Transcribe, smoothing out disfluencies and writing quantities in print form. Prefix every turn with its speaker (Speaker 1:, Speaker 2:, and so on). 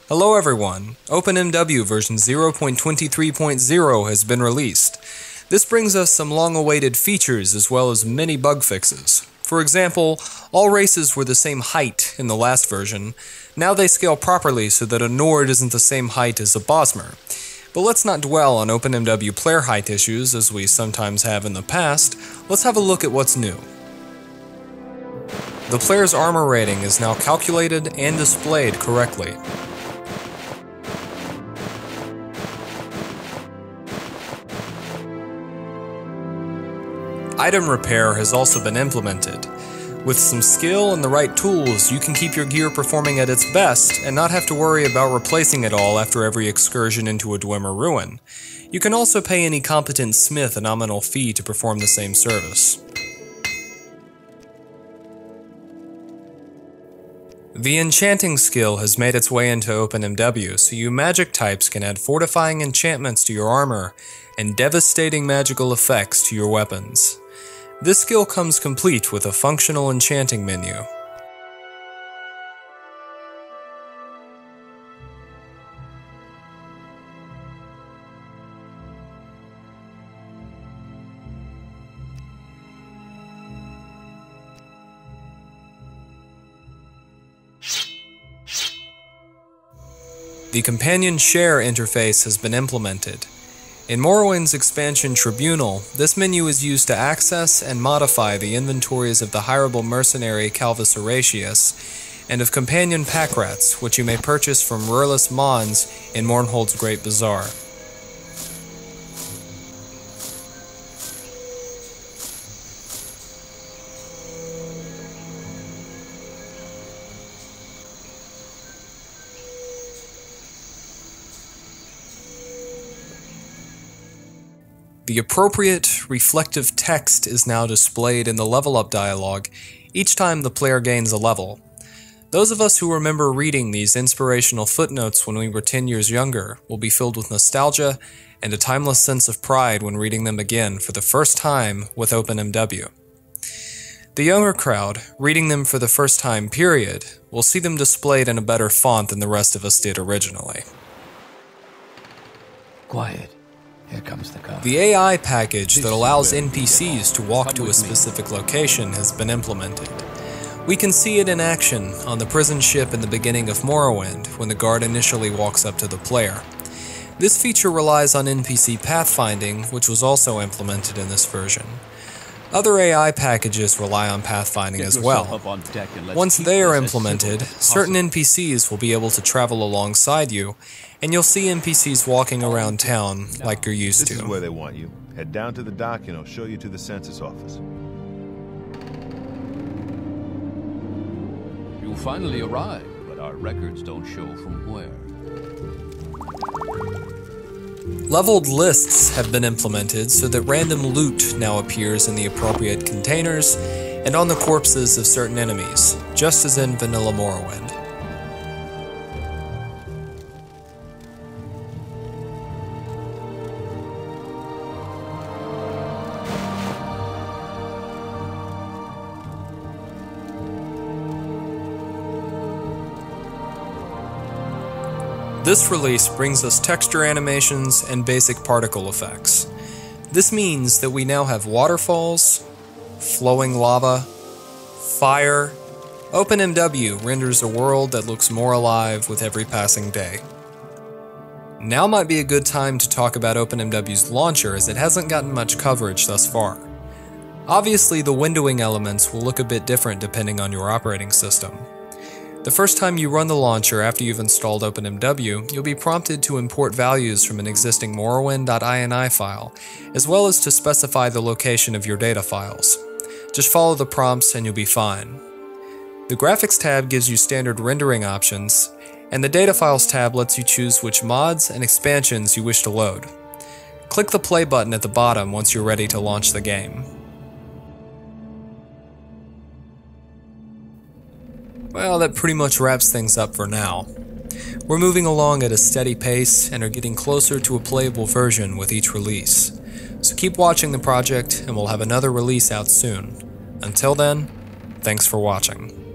Speaker 1: Hello everyone, OpenMW version 0.23.0 has been released. This brings us some long-awaited features as well as many bug fixes. For example, all races were the same height in the last version. Now they scale properly so that a Nord isn't the same height as a Bosmer. But let's not dwell on OpenMW player height issues as we sometimes have in the past. Let's have a look at what's new. The player's armor rating is now calculated and displayed correctly. Item repair has also been implemented. With some skill and the right tools, you can keep your gear performing at its best and not have to worry about replacing it all after every excursion into a Dwemer ruin. You can also pay any competent smith a nominal fee to perform the same service. The Enchanting skill has made its way into OpenMW, so you magic types can add fortifying enchantments to your armor and devastating magical effects to your weapons. This skill comes complete with a functional enchanting menu. The companion share interface has been implemented. In Morrowind's expansion Tribunal, this menu is used to access and modify the inventories of the hireable mercenary Calvus Horatius, and of companion pack rats, which you may purchase from Rurless Mons in Mournhold's Great Bazaar. The appropriate, reflective text is now displayed in the level up dialog each time the player gains a level. Those of us who remember reading these inspirational footnotes when we were 10 years younger will be filled with nostalgia and a timeless sense of pride when reading them again for the first time with OpenMW. The younger crowd, reading them for the first time period, will see them displayed in a better font than the rest of us did originally.
Speaker 2: Quiet. Here comes the car.
Speaker 1: The AI package that allows NPCs to walk to a specific location has been implemented. We can see it in action on the prison ship in the beginning of Morrowind when the guard initially walks up to the player. This feature relies on NPC pathfinding, which was also implemented in this version. Other AI packages rely on pathfinding as well. Once they are implemented, certain NPCs will be able to travel alongside you, and you'll see NPCs walking around town like you're used to.
Speaker 3: This is where they want you. Head down to the dock and I'll show you to the census office.
Speaker 2: You finally arrived, but our records don't show from where.
Speaker 1: Leveled lists have been implemented so that random loot now appears in the appropriate containers and on the corpses of certain enemies, just as in vanilla Morrowind. This release brings us texture animations and basic particle effects. This means that we now have waterfalls, flowing lava, fire. OpenMW renders a world that looks more alive with every passing day. Now might be a good time to talk about OpenMW's launcher, as it hasn't gotten much coverage thus far. Obviously, the windowing elements will look a bit different depending on your operating system. The first time you run the launcher after you've installed OpenMW, you'll be prompted to import values from an existing Morrowind.ini file, as well as to specify the location of your data files. Just follow the prompts and you'll be fine. The Graphics tab gives you standard rendering options, and the Data Files tab lets you choose which mods and expansions you wish to load. Click the play button at the bottom once you're ready to launch the game. Well, that pretty much wraps things up for now. We're moving along at a steady pace and are getting closer to a playable version with each release. So keep watching the project and we'll have another release out soon. Until then, thanks for watching.